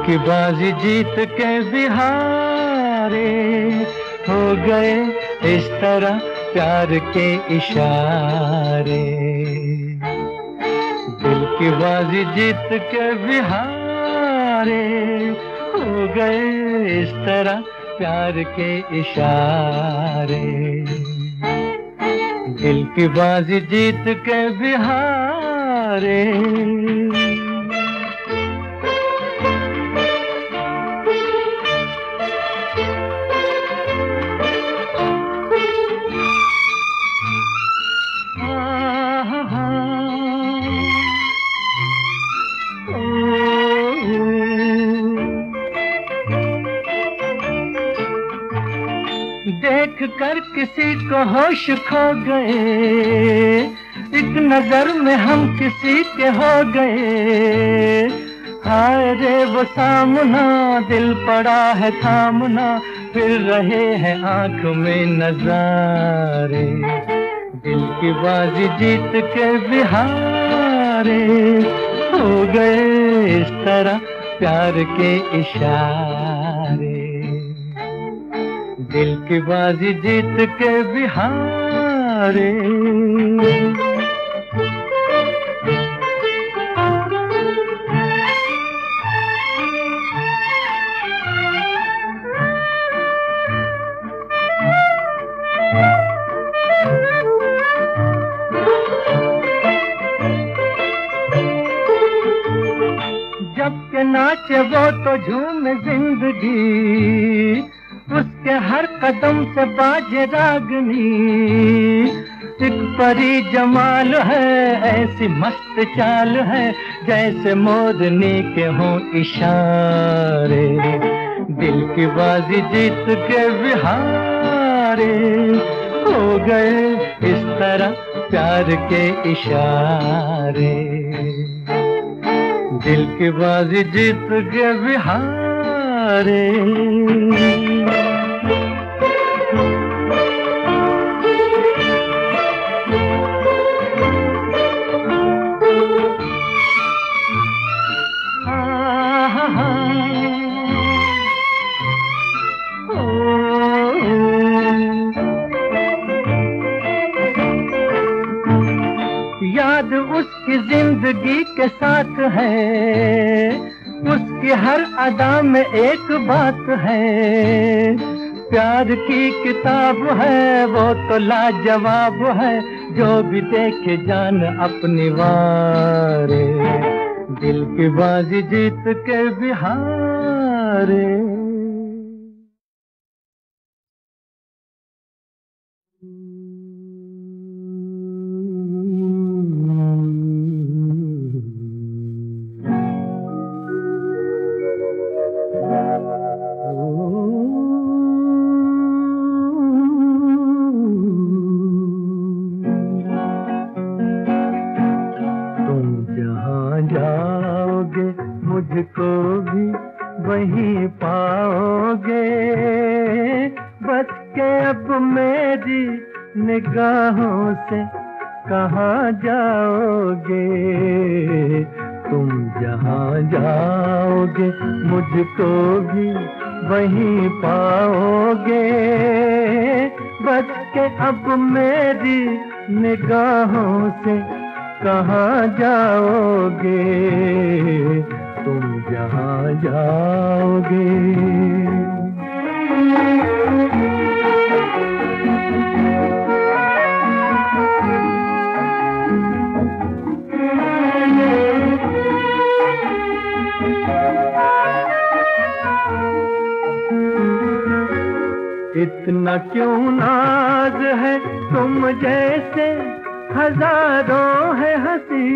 की बाजी जीत के बिहारे हो गए इस तरह प्यार के इशारे। दिल की बाजी जीत के बिहारे हो गए इस तरह प्यार के इशारे। दिल की बाजी जीत के बिहारे। देख कर किसी को होश खो गए, एक नजर में हम किसी के हो गए। हाय रे वो सामना दिल पड़ा है थामना, फिर रहे हैं आंख में नजारे। दिल की बाजी जीत के बिहारे हो गए इस तरह प्यार के इशारे। दिल की बाजी जीत के बिहारे। जब के नाचे वो तो झूमे जिंदगी, उसके हर कदम से बाजे रागनी। एक परी जमाल है ऐसी मस्त चाल है, जैसे मोरनी के हों इशारे। दिल की बाजी जीत के बिहारे हो गए इस तरह प्यार के इशारे। दिल की बाजी जीत के बिहारे। याद उसकी जिंदगी के साथ है, उसकी हर अदा में एक बात है। प्यार की किताब है वो तो लाजवाब है, जो भी देखे जान अपनी वारे। दिल की बाजी जीत के बिहारे। मुझको भी वहीं पाओगे, बस के अब मेरी निगाहों से कहाँ जाओगे। तुम जहाँ जाओगे मुझको भी वहीं पाओगे, बस के अब मेरी निगाहों से कहाँ जाओगे। तुम जहाँ जाओगे। इतना क्यों नाज है तुम जैसे हजारों है हंसी।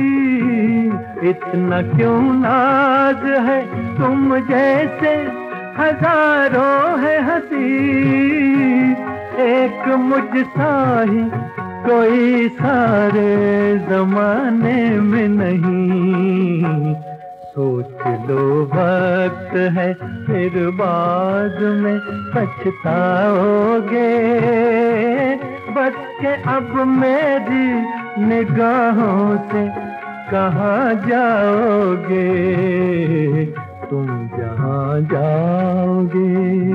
इतना क्यों नाज है तुम जैसे हजारों है हंसी। एक मुझ सा ही कोई सारे जमाने में नहीं। सोच लो वक्त है फिर बाद में पछताओगे। बस के अब मेरी निगाहों से कहाँ जाओगे। तुम जहाँ जाओगे।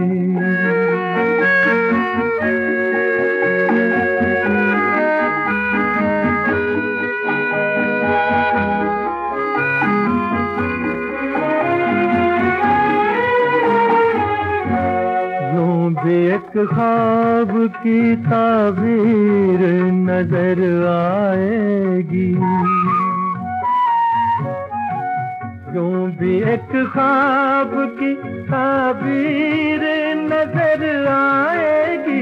यूं भी एक ख्वाब की ताबीर नजर आएगी, यूं भी एक ख्वाब की ताबीर नजर आएगी।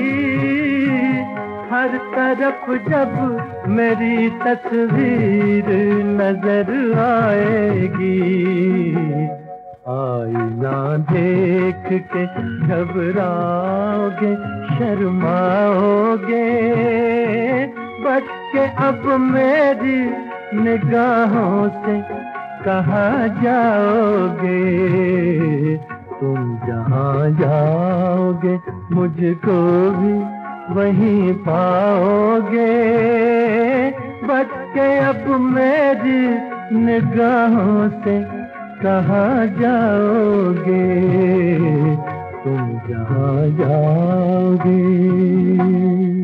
हर तरफ जब मेरी तस्वीर नजर आएगी, आईना देख के घबराओगे, शर्माओगे, बच के अब मेरी निगाहों से कहाँ जाओगे। तुम जहाँ जाओगे मुझको भी वहीं पाओगे, बच के अब मेरी निगाहों से कहाँ जाओगे। तुम जहाँ जाओगे।